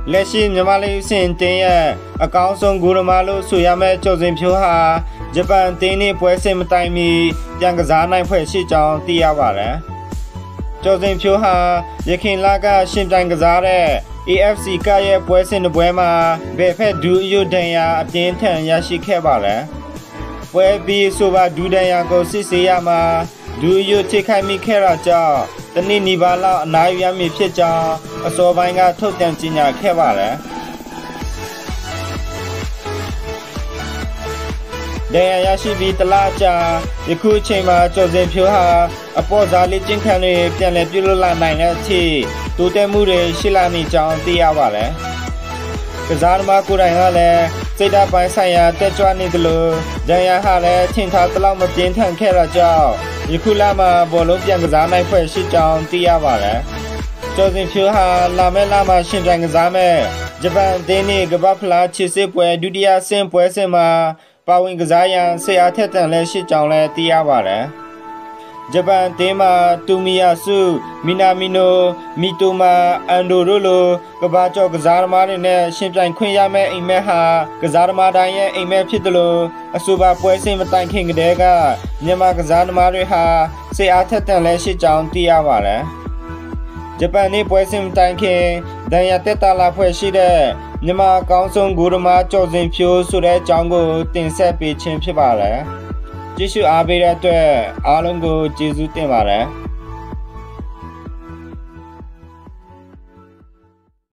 လက်ရှိမြန်မာလေးစင်တင်းရဲ့အကောင်းဆုံးဂူရမာလို့ဆိုရမယ့်ကျော်စင်ဖြိုးဟာဂျပန်တင်းနှင့်ပွဲစဉ်မတိုင်မီပြန်ကစားနိုင်ဖွဲ့ရှိကြောင်းသိရပါတယ်။ကျော်စင်ဖြိုးဟာရခိုင်လကရှင်ပြိုင်ကစားတဲ့ AFC ကရဲ့ပွဲစဉ်တစ်ပွဲမှာဘယ်ဖက်ဒူအယုဒန်ယာအပြင်းထန်ရရှိခဲ့ပါတယ်။ပွဲပြီးဆိုပါဒူဒန်ယာကိုစစ်ဆေးရမှာဒူအယုထိခိုက်မိခဲ့တာကြောင့်တနည်းနီပါလောက်အနားယူရမည်ဖြစ်ကြောင်းအစောပိုင်းကထုတ်ပြန်ကြေညာခဲ့ပါတယ်။ဒန်ယာရရှိပြီးတလားကြာယခုအချိန်မှာကျော်စင်ဖြိုးဟာအပေါ်စားလေးကျင်းခန်းတွေပြန်လည်ပြုလုပ်လာနိုင်တဲ့အထိတိုးတက်မှုတွေရှိလာနေကြောင်းသိရပါတယ်။ကစားသမားကိုယ်တိုင်ကလည်းစိတ်ဓာတ်ပိုင်းဆိုင်ရာတက်ကြွနေသလိုဒန်ယာဟာလည်းထင်ထားသလောက်မပြင်းထန်ခဲ့တာကြောင့်ယခုလမှာဘောလုံးပြန်ကစားနိုင်ဖွဲ့ရှိကြောင်းသိရပါတယ်။ကျော်စင်ဖြိုးဟာလာမယ့်လမှာရှင်ပြိုင်ကစားမဲ့ဂျပန်အသင်းနှင့်ကမ္ဘာ့ဖလားချစ်စစ်ပွဲဒုတိယဆင့်ပွဲစဉ်မှာပါဝင်ကစားရန်ဆရာထက်တန်လည်းရှိကြောင်းလည်းသိရပါတယ်။ဂျပန်အသင်းမှာတူမီယာစုမီနာမီနိုမီတိုမာအန်ဒိုရိုလိုကမ္ဘာကျော်ကစားသမားတွေနဲ့ရှင်ပြိုင်ခွင့်ရမယ့်အိမ်မက်ဟာကစားသမားတိုင်းရဲ့အိမ်မက်ဖြစ်တယ်လို့အဆိုပါပွဲစဉ်မတိုင်ခင်ကတည်းကမြန်မာကစားသမားတွေဟာဆရာထက်တန်လည်းရှိကြောင်းသိရပါတယ်။ဂျပန်နေ့ပွဲစဉ်မတိုင်ခင်ဒန်ယာတက်တာလာဖွဲ့ရှိတဲ့မြန်မာအကောင်းဆုံးဂိုးသမားကျော်စင်ဖြိုးဆိုတဲ့အကြောင်းကိုတင်ဆက်ပေးခြင်းဖြစ်ပါတယ်။ကြည့်ရှုအားပေးတဲ့အတွက်အားလုံးကိုကျေးဇူးတင်ပါတယ်။